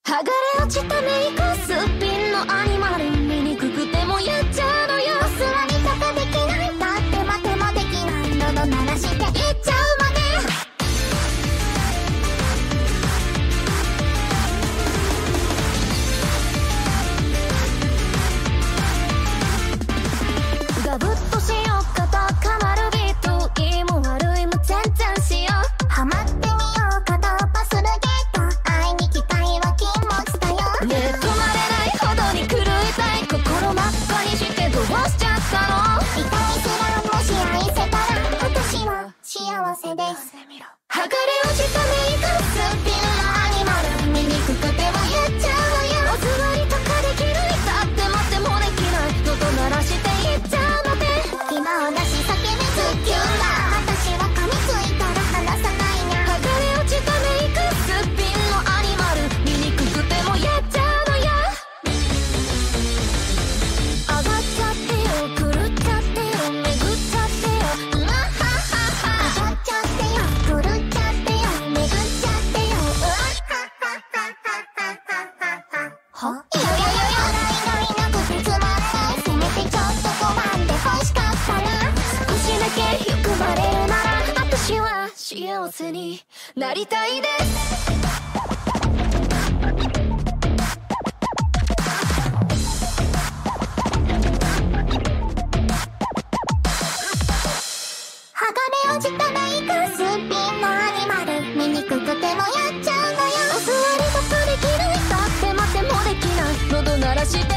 剥がれ落ちたメイクすっぴんのアニマル醜くてもやっちゃうのよ。お座りとかできない、だって待てもできない、喉鳴らしていっちゃうまで。ガブッとしようかとかまるビート、いいも悪いも全然しよう。ハマってみようかとパスルゲート、会いに来たいは気持ちだよ。ねえ止まれないほどに狂いたい、心真っ赤にしてどうしちゃったの。痛いすらもし愛せたら私は幸せです。剥がれ落ちたメイクすっぴんのアニマル醜くてもやっちゃうわよ。お座りとかできる、だって待ってもできない、喉鳴らしていっちゃうので。今を出し叫べズッキュンだ、私は噛みついたら離さないにゃ。剥がれ落ちたメイクすっぴんのアニマル醜くてもやっちゃうのや。上がっちゃってよ、狂っちゃってよ、巡っちゃってよ、うわははは。上がっちゃってよ、狂っちゃってよ、巡っちゃってよ、うわははははは。はいやいやいやいや、笑いなくてつまらない、せめてちょっと拒んで欲しかったな。少しだけ欲張れるなら私は幸せになりたいです。剥がれ落ちたメイクすっぴんのアニマル醜くてもやっちゃうのよ。お座りとかできる、だって待ってもできない、喉鳴らして